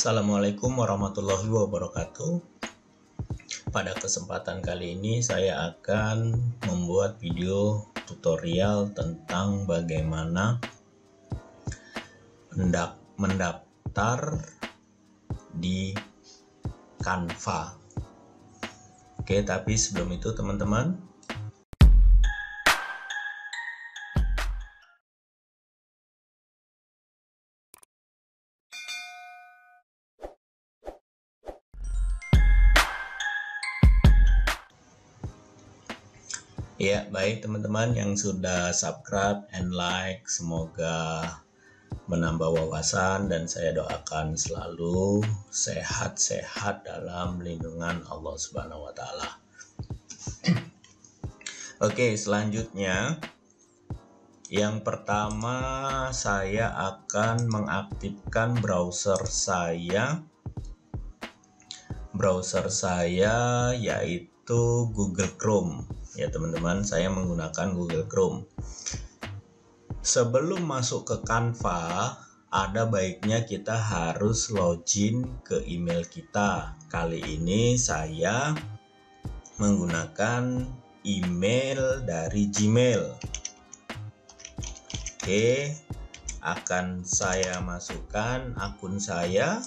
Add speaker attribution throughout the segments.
Speaker 1: Assalamualaikum warahmatullahi wabarakatuh. Pada kesempatan kali ini saya akan membuat video tutorial tentang bagaimana mendaftar di Canva. Oke, tapi sebelum itu teman-teman, ya, baik teman-teman yang sudah subscribe and like, semoga menambah wawasan dan saya doakan selalu sehat-sehat dalam lindungan Allah Subhanahu wa taala. Oke, selanjutnya yang pertama saya akan mengaktifkan browser saya yaitu Google Chrome. Ya teman-teman, saya menggunakan Google Chrome. Sebelum masuk ke Canva, ada baiknya kita harus login ke email kita. Kali ini saya menggunakan email dari Gmail. Oke, akan saya masukkan akun saya,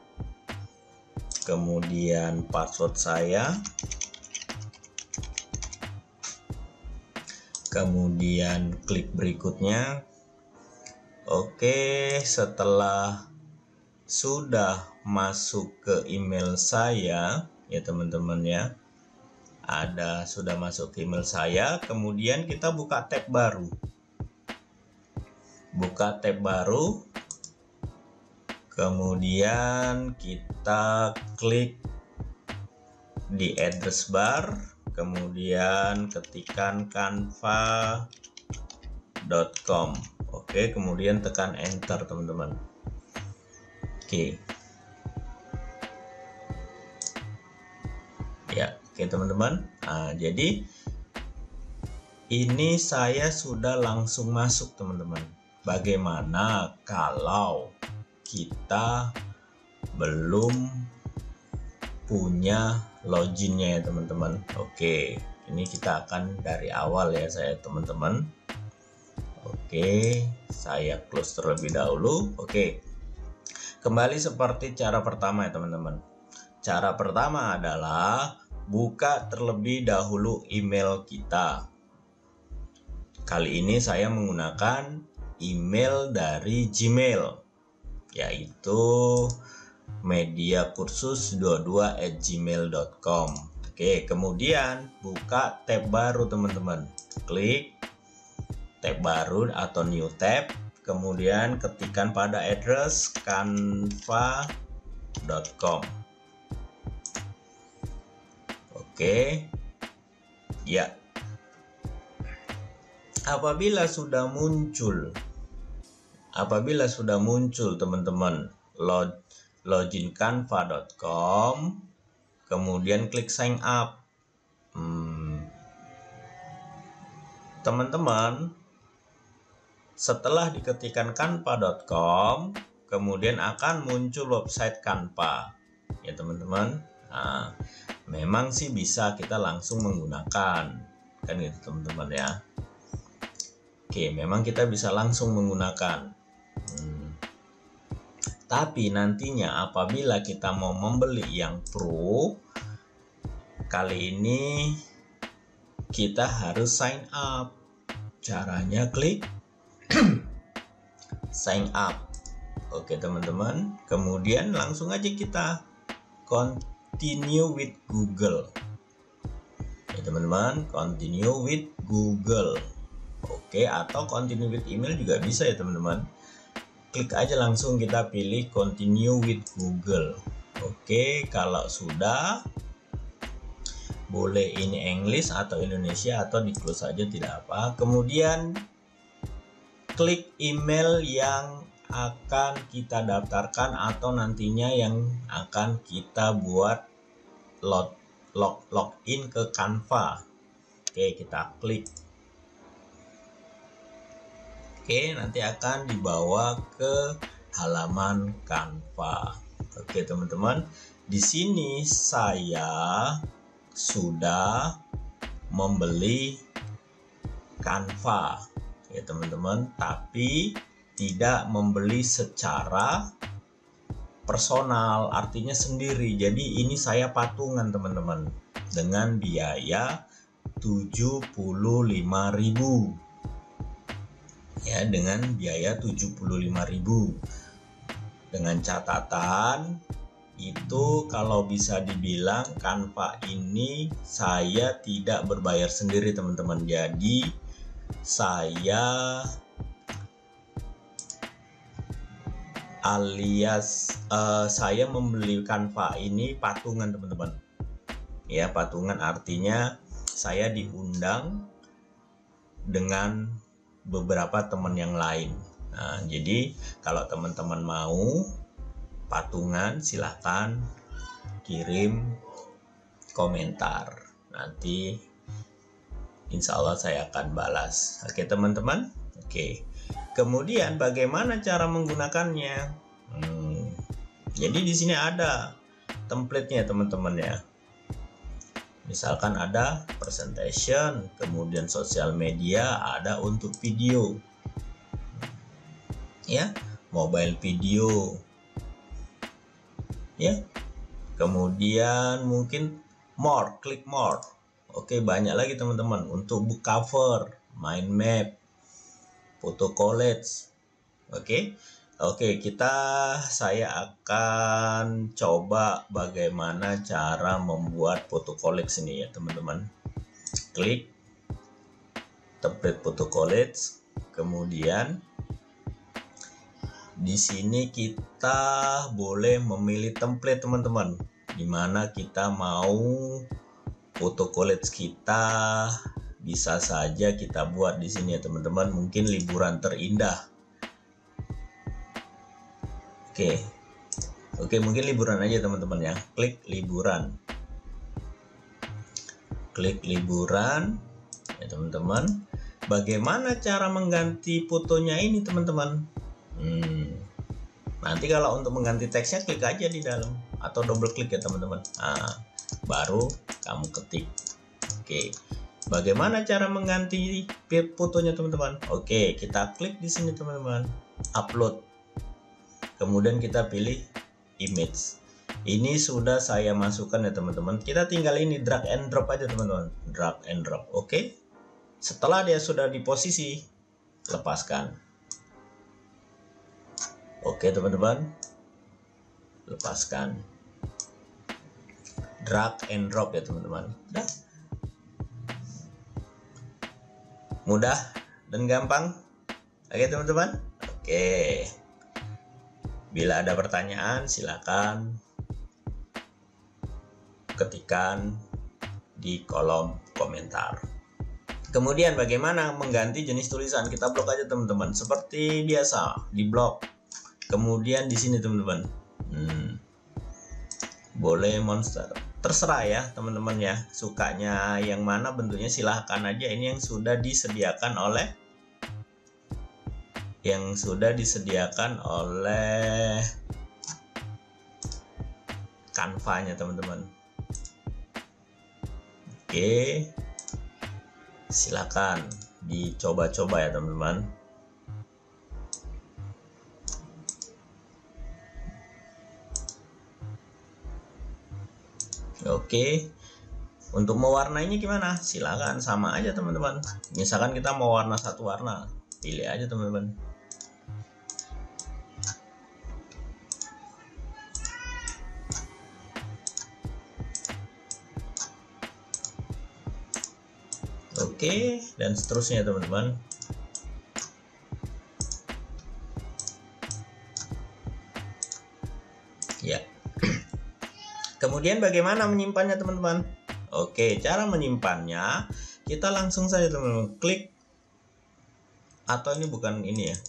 Speaker 1: kemudian password saya, kemudian klik berikutnya. Oke, setelah sudah masuk ke email saya ya teman-teman ya, sudah masuk ke email saya, kemudian kita buka tab baru, kemudian kita klik di address bar, kemudian ketikkan canva.com. Oke, kemudian tekan enter teman-teman. Oke teman-teman. Jadi ini saya sudah langsung masuk teman-teman. Bagaimana kalau kita belum punya loginnya ya teman-teman? Oke, ini kita akan dari awal ya saya teman-teman. Oke, saya close terlebih dahulu. Oke, kembali seperti cara pertama ya teman-teman. Cara pertama adalah buka terlebih dahulu email kita. Kali ini saya menggunakan email dari Gmail, yaitu mediakursus22@gmail.com. Oke, kemudian buka tab baru teman-teman. Klik tab baru atau new tab, kemudian ketikkan pada address canva.com. Oke. Ya. Apabila sudah muncul teman-teman login canva.com, kemudian klik sign up. Teman-teman, setelah diketikkan canva.com, kemudian akan muncul website Canva ya teman-teman. Memang sih bisa kita langsung menggunakan kan gitu teman-teman ya. Oke, memang kita bisa langsung menggunakan. Tapi nantinya apabila kita mau membeli yang pro, kali ini kita harus sign up. Caranya klik sign up. Oke teman-teman, kemudian langsung aja kita continue with Google ya teman-teman, continue with Google. Oke, atau continue with email juga bisa ya teman-teman. Klik aja langsung, kita pilih continue with Google. Oke, kalau sudah, boleh ini English atau Indonesia atau di close saja tidak apa. Kemudian klik email yang akan kita daftarkan atau nantinya yang akan kita buat login ke Canva. Oke, kita klik. Oke, nanti akan dibawa ke halaman Canva. Oke teman-teman, di sini saya sudah membeli Canva ya teman-teman, tapi tidak membeli secara personal, artinya sendiri. Jadi ini saya patungan teman-teman dengan biaya 75.000 ya, dengan biaya 75.000, dengan catatan itu kalau bisa dibilang Canva ini saya tidak berbayar sendiri teman-teman. Jadi saya saya membeli Canva ini patungan teman-teman ya. Patungan artinya saya diundang dengan beberapa teman yang lain. Nah, jadi kalau teman-teman mau patungan silahkan kirim komentar, nanti insya Allah saya akan balas. Oke teman-teman. Oke, kemudian bagaimana cara menggunakannya? Jadi di sini ada template-nya teman-teman ya. Misalkan ada presentation, kemudian sosial media, ada untuk video ya, mobile video ya, kemudian mungkin more, klik more. Oke, banyak lagi teman-teman untuk book cover, mind map, foto collage. Oke, saya akan coba bagaimana cara membuat foto collage ini ya teman-teman. Klik template foto collage, kemudian di sini kita boleh memilih template teman-teman, dimana kita mau foto collage kita bisa saja kita buat di sini ya teman-teman. Mungkin liburan terindah. Oke, mungkin liburan aja teman-teman ya. Klik liburan ya teman-teman. Bagaimana cara mengganti fotonya ini teman-teman? Nanti kalau untuk mengganti teksnya klik aja di dalam atau double klik ya teman-teman. Nah, baru kamu ketik. Oke, bagaimana cara mengganti fotonya teman-teman? Oke, kita klik di sini teman-teman, upload, kemudian kita pilih image. Ini sudah saya masukkan ya teman-teman. Kita tinggal ini drag and drop aja teman-teman, drag and drop. Oke, setelah dia sudah di posisi, lepaskan. Oke teman-teman, lepaskan, drag and drop ya teman-teman. Mudah dan gampang. Oke teman-teman. Oke, bila ada pertanyaan silakan ketikkan di kolom komentar. Kemudian bagaimana mengganti jenis tulisan? Kita blok aja teman-teman, seperti biasa di blok. Kemudian di sini teman-teman, boleh monster, terserah ya teman-teman ya, sukanya yang mana bentuknya silahkan aja. Ini yang sudah disediakan oleh Canva-nya teman-teman. Oke, silakan dicoba-coba ya teman-teman. Oke, untuk mewarnainya gimana? Silakan sama aja teman-teman. Misalkan kita mau warna satu warna, pilih aja teman-teman. Oke, dan seterusnya teman-teman. Ya. Kemudian bagaimana menyimpannya teman-teman? Oke, cara menyimpannya kita langsung saja teman-teman klik, atau ini bukan ini ya,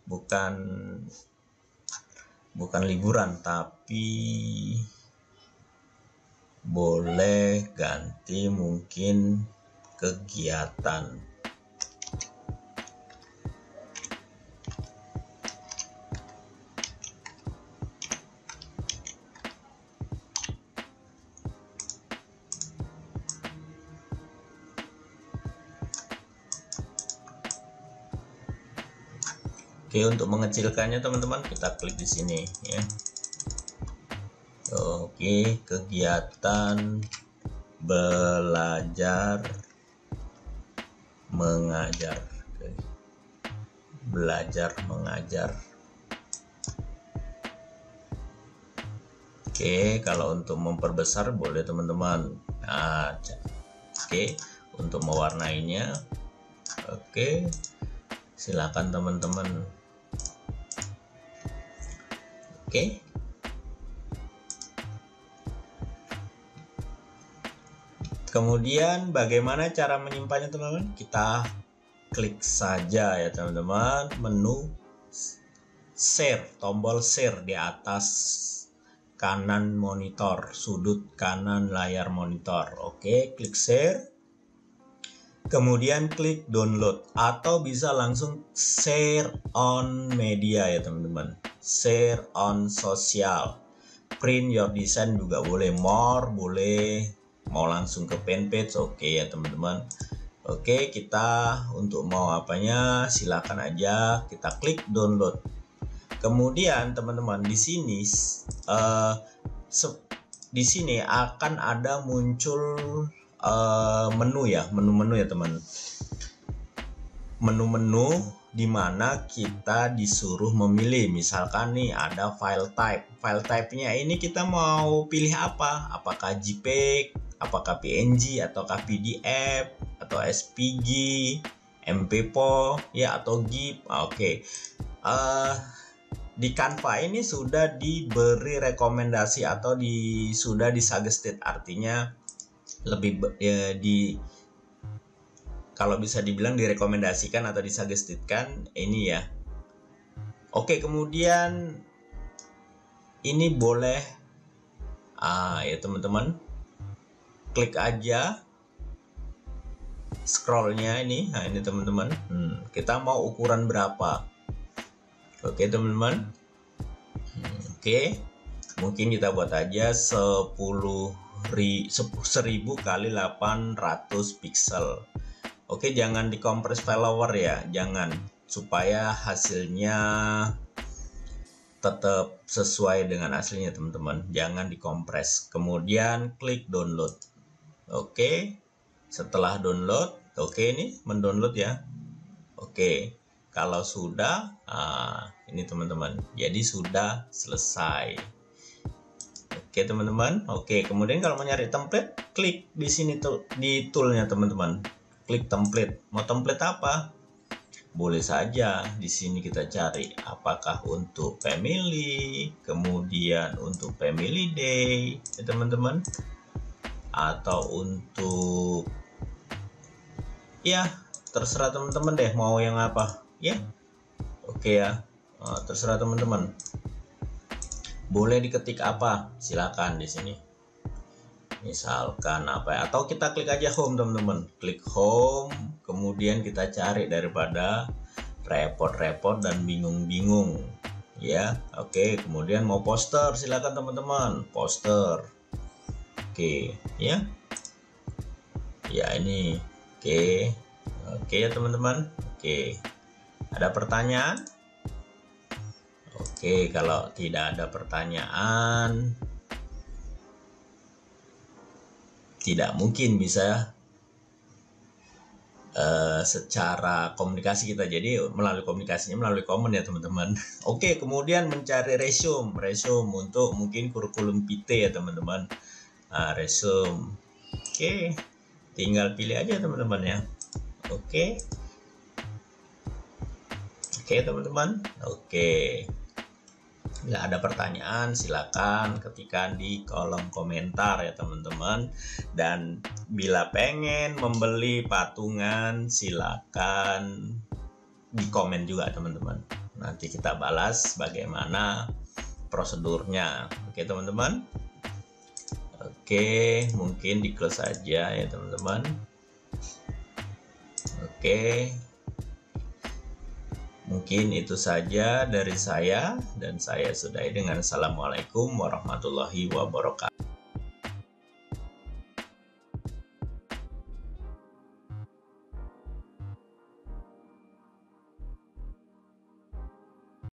Speaker 1: bukan liburan, tapi boleh ganti mungkin kegiatan. Oke, untuk mengecilkannya teman-teman kita klik di sini ya. Oke, kegiatan belajar mengajar. Belajar mengajar. Oke, kalau untuk memperbesar boleh teman-teman. Nah, oke, untuk mewarnainya, oke, silakan teman-teman. Oke, kemudian bagaimana cara menyimpannya teman-teman? Kita klik saja ya teman-teman, menu share, tombol share di atas kanan monitor, sudut kanan layar monitor. Oke, klik share. Kemudian klik download atau bisa langsung share on media ya teman-teman. Share on sosial. Print your design juga boleh, more boleh, mau langsung ke fanpage oke ya teman-teman. Oke, kita untuk mau apanya silakan aja, kita klik download. Kemudian teman-teman di sini akan ada muncul menu ya, menu-menu ya teman. Menu-menu di mana kita disuruh memilih. Misalkan nih ada file type. File type-nya ini kita mau pilih apa? Apakah JPEG, apakah PNG, ataukah PDF, atau SVG, MP4 ya, atau GIF. Oke. Di Canva ini sudah diberi rekomendasi atau sudah disuggested, artinya lebih kalau bisa dibilang direkomendasikan atau disuggested-kan ini ya. Oke, kemudian ini boleh ya teman-teman, klik aja scrollnya ini. Nah ini teman-teman, kita mau ukuran berapa? Oke teman-teman, oke, mungkin kita buat aja 1000 kali 800 pixel. Oke, jangan dikompres follower ya, jangan, supaya hasilnya tetap sesuai dengan aslinya teman-teman, jangan dikompres. Kemudian klik download. Oke, setelah download, oke ini mendownload ya. Oke, kalau sudah, ini teman-teman, jadi sudah selesai. Oke teman-teman, oke. Kemudian kalau mau nyari template, klik di sini tuh di toolnya teman-teman, klik template. Mau template apa? Boleh saja di sini kita cari apakah untuk family, kemudian untuk family day ya teman-teman, atau untuk ya terserah teman-teman deh mau yang apa ya. Oke ya, terserah teman-teman. Boleh diketik apa, silakan di sini. Misalkan apa ya, atau kita klik aja home teman-teman. Klik home, kemudian kita cari daripada repot-repot dan bingung-bingung ya. Oke, kemudian mau poster, silakan teman-teman, poster. Oke, ya. Ya ini. Oke. Oke ya teman-teman. Oke. Ada pertanyaan? Oke, kalau tidak ada pertanyaan, tidak mungkin bisa secara komunikasi kita. Jadi melalui komunikasinya melalui komen ya teman-teman. Oke, kemudian mencari resume untuk mungkin kurikulum PT ya teman-teman. Resume. Oke, tinggal pilih aja teman-teman ya. Oke. Oke teman-teman. Oke. Bila ada pertanyaan silakan ketikkan di kolom komentar ya teman-teman. Dan bila pengen membeli patungan silakan di komen juga teman-teman. Nanti kita balas bagaimana prosedurnya. Oke teman-teman. Oke, mungkin di close saja ya teman-teman. Oke. Mungkin itu saja dari saya, dan saya sudahi dengan assalamualaikum warahmatullahi wabarakatuh.